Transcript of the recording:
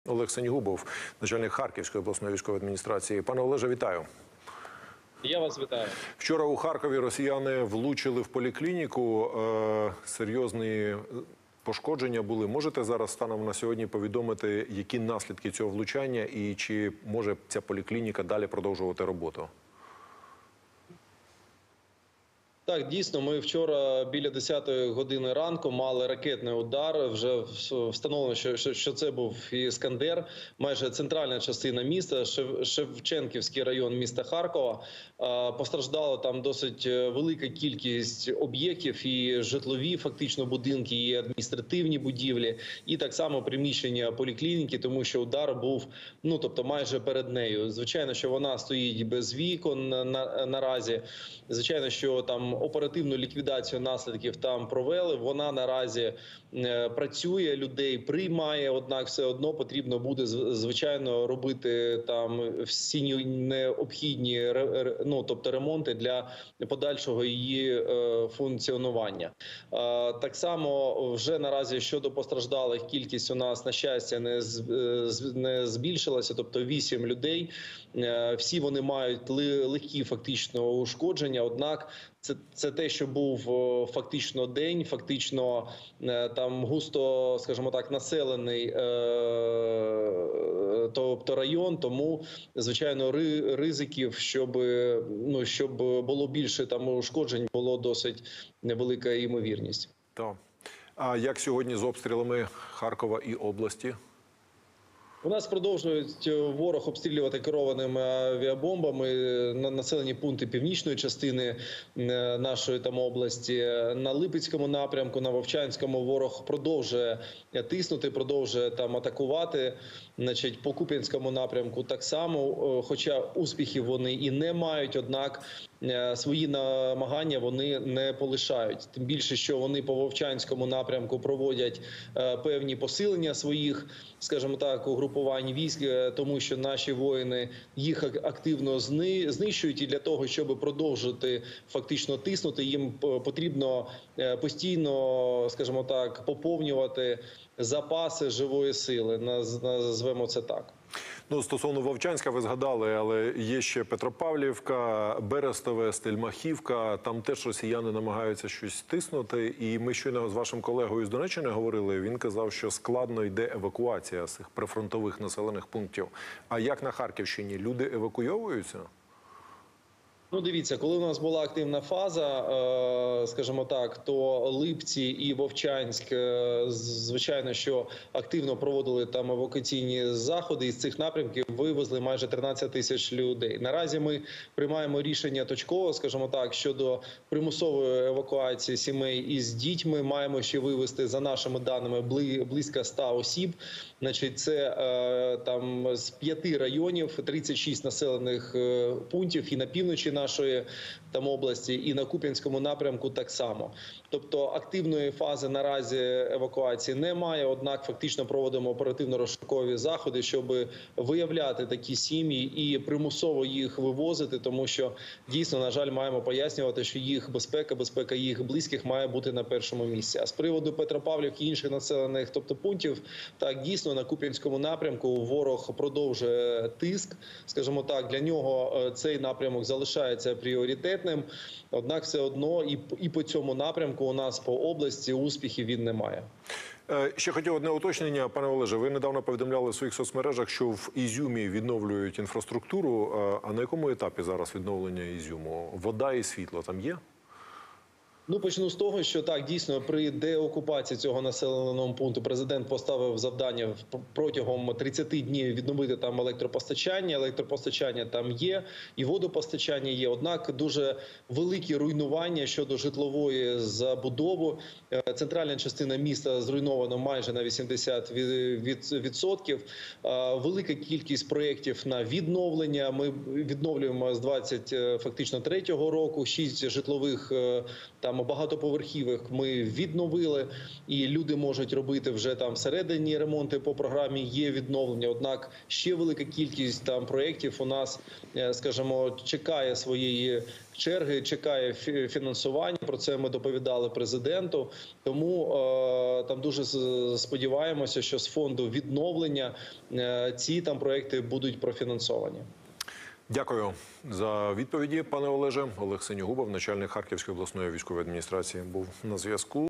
Олег Сенігубов, начальник Харківської обласної військової адміністрації. Пане Олеже, вітаю. Я вас вітаю. Вчора у Харкові росіяни влучили в поліклініку. Серйозні пошкодження були. Можете зараз станом на сьогодні повідомити, які наслідки цього влучання і чи може ця поліклініка далі продовжувати роботу? Так, дійсно, ми вчора біля 10-ї години ранку мали ракетний удар. Вже встановлено, що це був «Іскандер». Майже центральна частина міста, Шевченківський район міста Харкова. Постраждала там досить велика кількість об'єктів, і житлові фактично будинки, і адміністративні будівлі, і так само приміщення поліклініки, тому що удар був, тобто майже перед нею. Звичайно, що вона стоїть без вікон наразі. Звичайно, що там оперативну ліквідацію наслідків там провели. Вона наразі працює, людей приймає, однак все одно потрібно буде, звичайно, робити там всі необхідні тобто ремонти для подальшого її функціонування. Так само вже наразі щодо постраждалих кількість у нас, на щастя, не збільшилася, тобто 8 людей. Всі вони мають легкі фактично ушкодження, однак це те, що був фактично день, фактично там густо, скажімо так, населений тобто район, тому, звичайно, ризиків, щоб було більше там ушкоджень, було досить невелика ймовірність. Так. А як сьогодні з обстрілами Харкова і області? У нас продовжують ворог обстрілювати керованими авіабомбами на населені пункти північної частини нашої там області. На Липецькому напрямку, на Вовчанському ворог продовжує тиснути, продовжує там атакувати. Значить, по Куп'янському напрямку так само, хоча успіхів вони і не мають, однак свої намагання вони не полишають. Тим більше, що вони по Вовчанському напрямку проводять певні посилення своїх, скажімо так, угрупувань військ, тому що наші воїни їх активно знищують, і для того, щоб продовжити фактично тиснути, їм потрібно постійно, скажімо так, поповнювати запаси живої сили, назвемо це так. Стосовно Вовчанська ви згадали, але є ще Петропавлівка, Берестове, Стельмахівка. Там теж росіяни намагаються щось тиснути. І ми щойно з вашим колегою з Донеччини говорили, він казав, що складно йде евакуація з цих прифронтових населених пунктів. А як на Харківщині? Люди евакуйовуються? Дивіться, коли у нас була активна фаза, скажімо так, то Липці і Вовчанськ, звичайно, що активно проводили там евакуаційні заходи, і з цих напрямків вивезли майже 13 тисяч людей. Наразі ми приймаємо рішення точково, скажімо так, щодо примусової евакуації сімей із дітьми. Маємо ще вивезти, за нашими даними, близько 100 осіб. Значить, це там з 5 районів, 36 населених пунктів і на півночі нашої там області, і на Куп'янському напрямку так само. Тобто активної фази наразі евакуації немає, однак фактично проводимо оперативно-розшукові заходи, щоб виявляти такі сім'ї і примусово їх вивозити, тому що дійсно, на жаль, маємо пояснювати, що їх безпека їх близьких має бути на першому місці. А з приводу Петропавлівки і інших населених пунктів, так, дійсно, на Куп'янському напрямку ворог продовжує тиск, скажімо так, для нього цей напрямок залишається пріоритетним, однак все одно і по цьому напрямку у нас по області успіхів він не має. Ще хотів одне уточнення, пане Олеже. Ви недавно повідомляли в своїх соцмережах, що в Ізюмі відновлюють інфраструктуру. А на якому етапі зараз відновлення Ізюму? Вода і світло там є? Почну з того, що так, дійсно, при деокупації цього населеного пункту президент поставив завдання протягом 30 днів відновити там електропостачання. Електропостачання там є, і водопостачання є. Однак дуже великі руйнування щодо житлової забудови. Центральна частина міста зруйнована майже на 80%. Велика кількість проєктів на відновлення. Ми відновлюємо з 23-го року 6 житлових там там багатоповерхівок ми відновили, і люди можуть робити вже там всередині ремонти по програмі є відновлення. Однак ще велика кількість там проєктів у нас, скажімо, чекає своєї черги, чекає фінансування. Про це ми доповідали президенту. Тому там дуже сподіваємося, що з фонду відновлення ці там проєкти будуть профінансовані. Дякую за відповіді, пане Олеже. Олег Синьогубов, начальник Харківської обласної військової адміністрації, був на зв'язку.